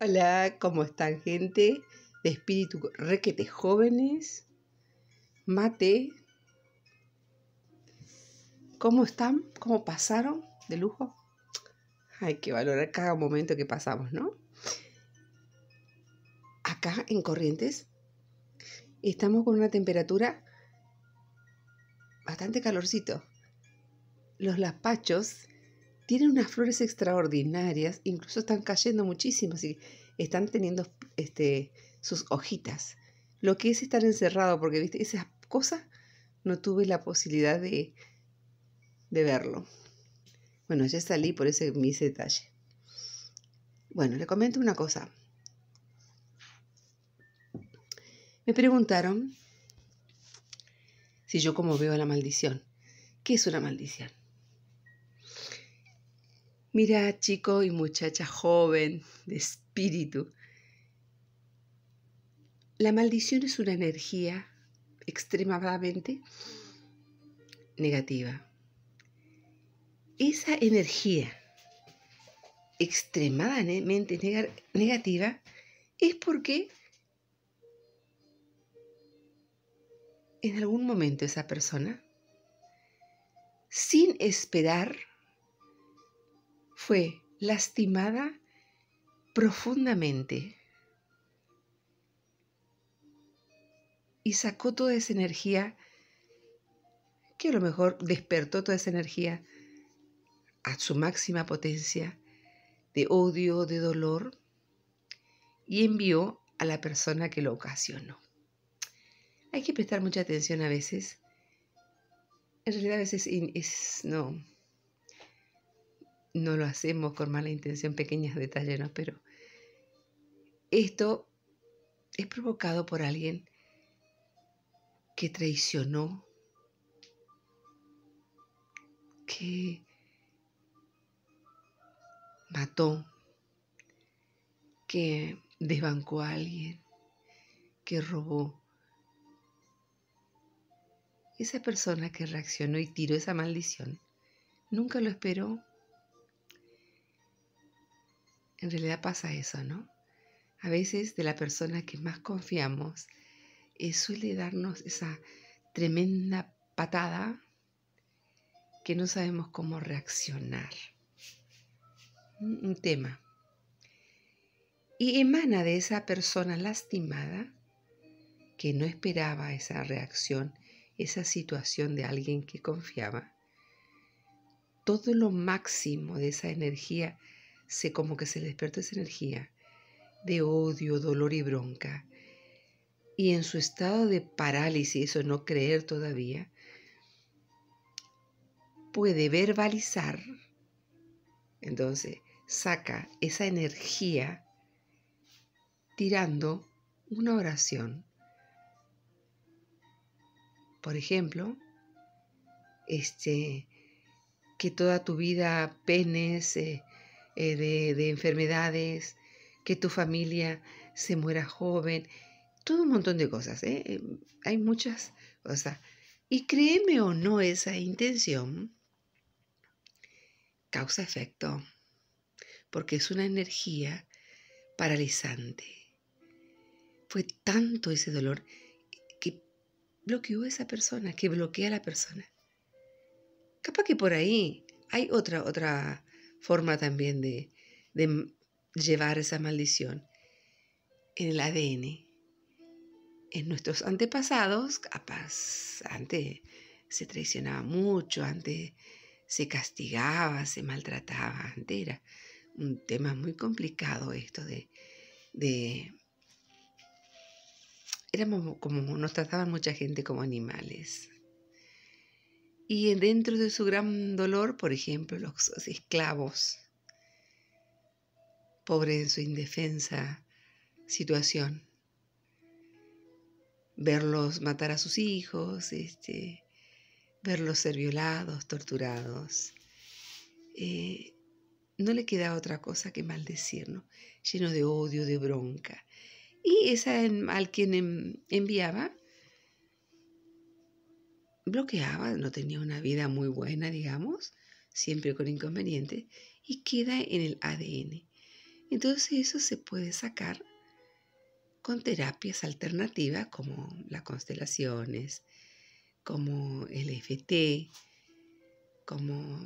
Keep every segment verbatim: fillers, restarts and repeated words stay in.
Hola, ¿cómo están, gente de espíritu requete jóvenes? Mate, ¿cómo están? ¿Cómo pasaron? ¿De lujo? Hay que valorar cada momento que pasamos, ¿no? Acá en Corrientes estamos con una temperatura bastante calorcito. Los lapachos tienen unas flores extraordinarias, incluso están cayendo muchísimo y están teniendo este, sus hojitas. Lo que es estar encerrado, porque viste, esas cosas no tuve la posibilidad de, de verlo. Bueno, ya salí por ese mis detalle. Bueno, le comento una cosa. Me preguntaron si yo cómo veo la maldición. ¿Qué es una maldición? Mira, chico y muchacha joven de espíritu. La maldición es una energía extremadamente negativa. Esa energía extremadamente neg- negativa es porque en algún momento esa persona, sin esperar, fue lastimada profundamente y sacó toda esa energía, que a lo mejor despertó toda esa energía a su máxima potencia de odio, de dolor, y envió a la persona que lo ocasionó. Hay que prestar mucha atención a veces. En realidad a veces es, no, no lo hacemos con mala intención, pequeños detalles, ¿no? Pero esto es provocado por alguien que traicionó, que mató, que desbancó a alguien, que robó. Esa persona que reaccionó y tiró esa maldición nunca lo esperó. En realidad pasa eso, ¿no? A veces de la persona que más confiamos eh, suele darnos esa tremenda patada que no sabemos cómo reaccionar. Un tema. Y emana de esa persona lastimada que no esperaba esa reacción, esa situación de alguien que confiaba. Todo lo máximo de esa energía, se como que se le despertó esa energía de odio, dolor y bronca. Y en su estado de parálisis o no creer todavía, puede verbalizar, entonces saca esa energía tirando una oración. Por ejemplo, este, que toda tu vida penes eh, eh, de, de enfermedades, que tu familia se muera joven, todo un montón de cosas, ¿eh? Hay muchas cosas. Y créeme o no, esa intención causa efecto, porque es una energía paralizante. Fue tanto ese dolor que bloqueó a esa persona, que bloquea a la persona. Capaz que por ahí hay otra, otra forma también de, de llevar esa maldición en el A D N. En nuestros antepasados, capaz, antes se traicionaba mucho, antes se castigaba, se maltrataba, antes era un tema muy complicado esto de, de éramos como, nos trataban mucha gente como animales. Y dentro de su gran dolor, por ejemplo, los esclavos, pobres en su indefensa situación, verlos matar a sus hijos, este, verlos ser violados, torturados, eh, no le queda otra cosa que maldecirnos, lleno de odio, de bronca. Y esa al quien enviaba, bloqueaba, no tenía una vida muy buena, digamos, siempre con inconvenientes, y queda en el A D N. Entonces eso se puede sacar con terapias alternativas como las constelaciones, como el E F T, como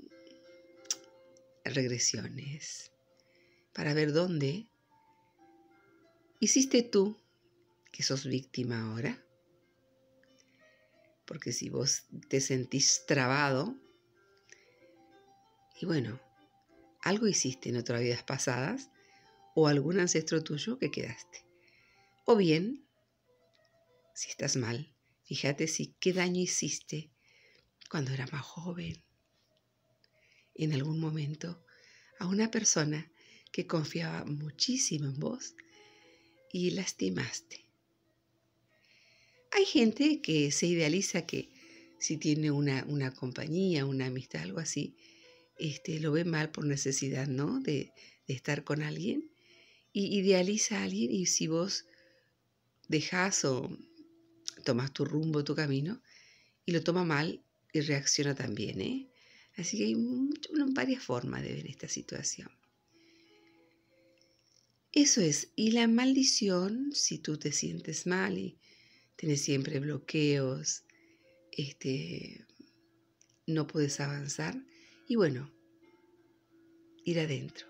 regresiones, para ver dónde hiciste tú que sos víctima ahora. Porque si vos te sentís trabado, y bueno, algo hiciste en otras vidas pasadas o algún ancestro tuyo que quedaste. O bien, si estás mal, fíjate si qué daño hiciste cuando eras más joven, en algún momento, a una persona que confiaba muchísimo en vos y lastimaste. Hay gente que se idealiza que si tiene una, una compañía, una amistad, algo así, este, lo ve mal por necesidad, ¿no? De, de estar con alguien y idealiza a alguien, y si vos dejás o tomás tu rumbo, tu camino, y lo toma mal y reacciona también, ¿eh? Así que hay mucho, varias formas de ver esta situación. Eso es. Y la maldición, si tú te sientes mal y tienes siempre bloqueos, este, no puedes avanzar, y bueno, ir adentro.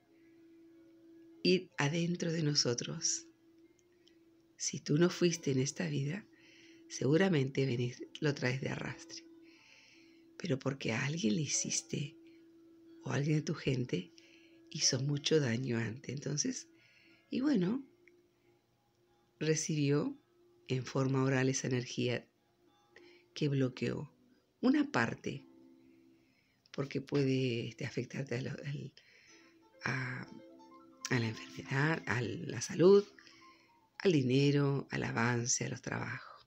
Ir adentro de nosotros. Si tú no fuiste en esta vida, seguramente venís, lo traes de arrastre. Pero porque a alguien le hiciste, o a alguien de tu gente hizo mucho daño antes. Entonces, y bueno, recibió en forma oral esa energía que bloqueó una parte, porque puede este, afectarte a, lo, al, a, a la enfermedad, a la salud, al dinero, al avance, a los trabajos.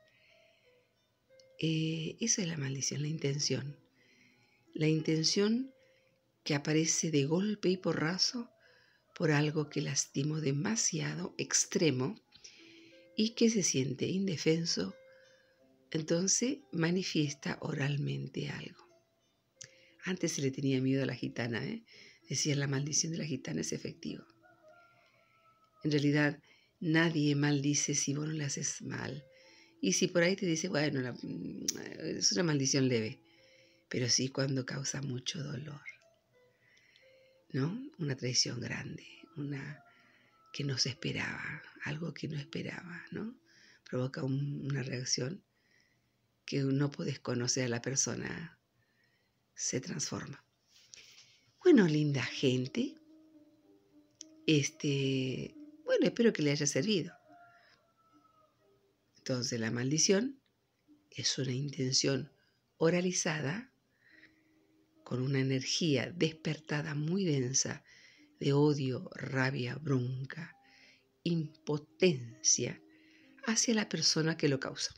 Eh, eso es la maldición, la intención. La intención que aparece de golpe y porrazo por algo que lastimó demasiado, extremo, y que se siente indefenso, entonces manifiesta oralmente algo. Antes se le tenía miedo a la gitana, ¿eh? Decían, la maldición de la gitana es efectiva. En realidad, nadie maldice si vos no le haces mal. Y si por ahí te dice, bueno, la, es una maldición leve, pero sí cuando causa mucho dolor, ¿no? Una traición grande, una que no se esperaba, algo que no esperaba, ¿no? Provoca un, una reacción que no podés conocer a la persona, se transforma. Bueno, linda gente, este, bueno, espero que le haya servido. Entonces, la maldición es una intención oralizada con una energía despertada muy densa de odio, rabia, bronca, impotencia hacia la persona que lo causó.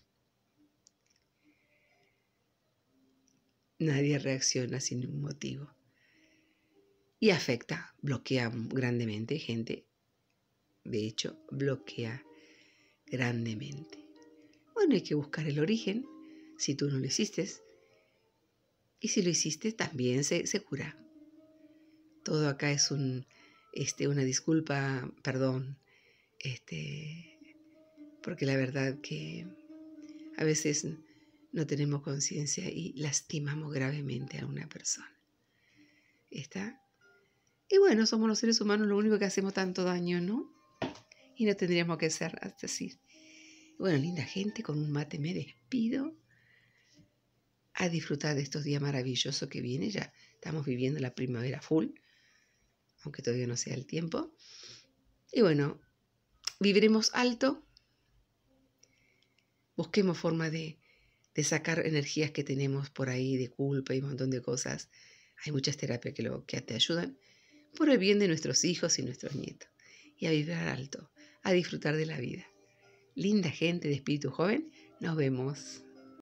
Nadie reacciona sin un motivo. Y afecta, bloquea grandemente gente. De hecho, bloquea grandemente. Bueno, hay que buscar el origen, si tú no lo hiciste. Y si lo hiciste, también se, se cura. Todo acá es un, este, una disculpa, perdón, este, porque la verdad que a veces no tenemos conciencia y lastimamos gravemente a una persona. ¿Está? Y bueno, somos los seres humanos lo único que hacemos tanto daño, ¿no? Y no tendríamos que ser así. Bueno, linda gente, con un mate me despido. A disfrutar de estos días maravillosos que vienen. Ya estamos viviendo la primavera full, aunque todavía no sea el tiempo. Y bueno, viviremos alto. Busquemos forma de, de sacar energías que tenemos por ahí, de culpa y un montón de cosas. Hay muchas terapias que, lo, que te ayudan por el bien de nuestros hijos y nuestros nietos. Y a vibrar alto, a disfrutar de la vida. Linda gente de espíritu joven, nos vemos.